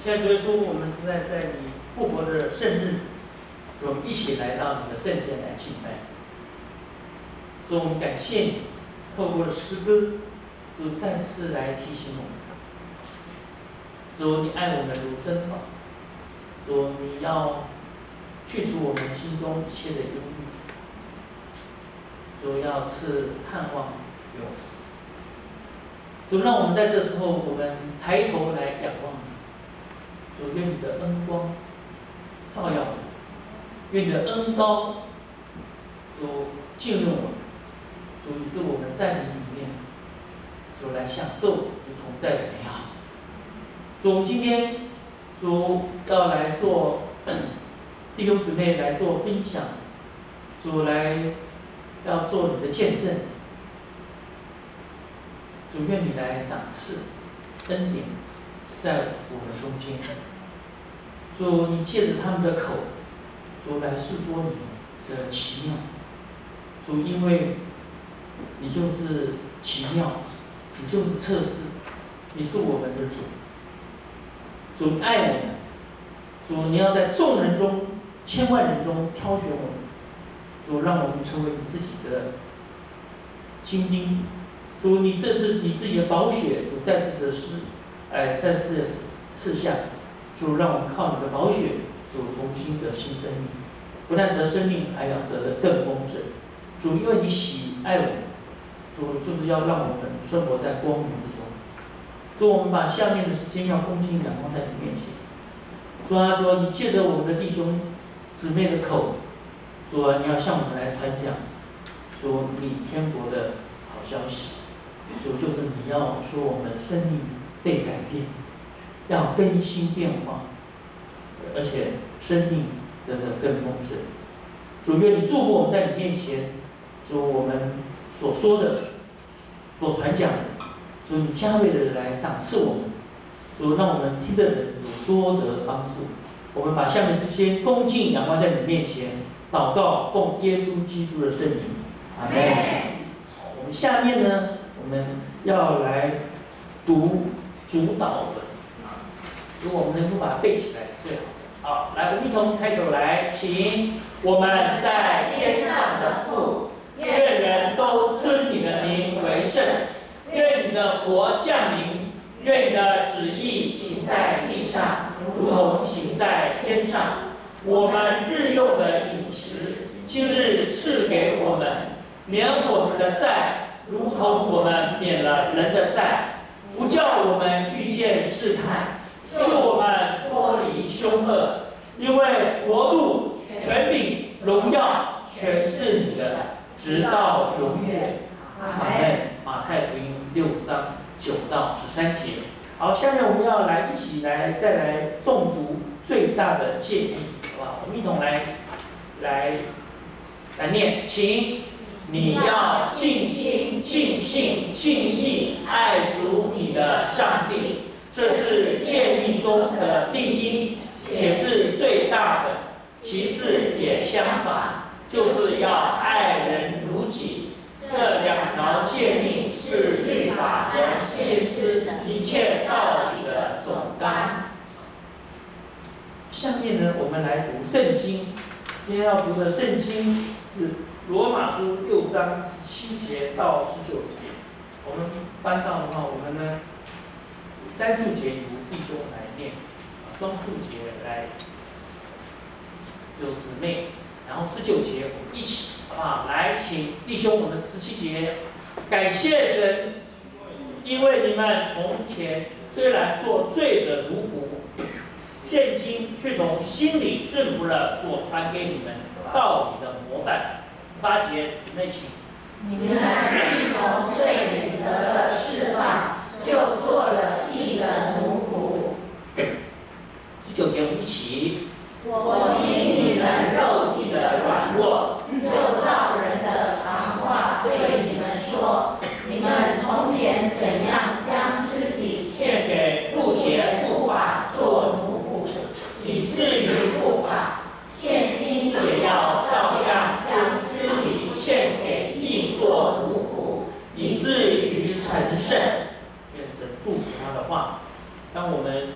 现在主耶稣，我们实在在你复活的圣日，主，我们一起来到你的圣殿来敬拜。所以我们感谢你，透过了诗歌，主再次来提醒我们。主，你爱我们如珍宝。主，你要去除我们心中一切的忧虑。主要赐盼望给我们。主，让我们在这时候，我们抬头来仰望你。主，愿你的恩光照耀我们，愿你的恩膏主进入我们。主，以致我们在你里面，主来享受你同在的美好。主，我们今天主要来做弟兄姊妹来做分享，主来要做你的见证。主，愿你来赏赐恩典在我们中间。主，你借着他们的口，主来诉说你的奇妙。主，因为你就是奇妙，你就是测试，你是我们的主。主，你爱我们。主，你要在众人中、千万人中挑选我们。主，让我们成为你自己的精兵。主，你这是你自己的宝血，主再次的再次的赐下。主，让我们靠你的宝血，主重新得新生命，不但得生命，还要得的更丰盛。主，因为你喜爱我们，主就是要让我们生活在光明之中。主，我们把下面的时间要恭敬仰望在你面前。主啊，主，你借着我们的弟兄姊妹的口，主啊，你要向我们来传讲，主你天国的好消息。主，就是你要说我们生命被改变，要更新变化，而且生命得的更丰盛。主，愿你祝福我们在你面前，主我们所说的、所传讲的，主你加倍的来赏赐我们，主让我们听的人主多得帮助。我们把下面时间恭敬仰望在你面前，祷告奉耶稣基督的圣名，阿门。我们下面呢，我们要来读主祷文。如果我们能够把它背起来是最好的。好，来，我们一同开口来，请我们在天上的父，愿人都尊你的名为圣，愿你的国降临，愿你的旨意行在地上，如同行在天上。我们日用的饮食，今日赐给我们，免我们的债，如同我们免了人的债，不叫我们遇见试探，救我们脱离凶恶。因为国度、权柄、荣耀，全是你的，直到永远。阿门。马太福音6章9到13节。好，下面我们要来一起来再来诵读最大的诫命，好不好？我们一同来念，请。你要尽心、尽性、尽意爱主你的上帝，这是诫命中的第一，且是最大的。其次也相反，就是要爱人如己。这两条诫命是律法和先知一切道理的总纲。下面呢，我们来读圣经。今天要读的圣经是罗马书6章17节到19节。我们班上的话，我们呢单数节由弟兄来念，双数节来就姊妹，然后19节我们一起，好不好？来，请弟兄，我们17节，感谢神，因为你们从前虽然做罪的奴仆，现今却从心里顺服了所传给你们道理的模范。8节，姊妹请。 你们既从罪里得了释放，就做了义的奴仆。 19节，我们一起。 我因你们肉体的软弱，就照人的常话对你们说：你们从前怎样将肢体献给不洁不法做奴仆，以至于不法，现今也要照样将肢体献给义做奴仆，以至于成圣。 愿神祝福他的话。当我们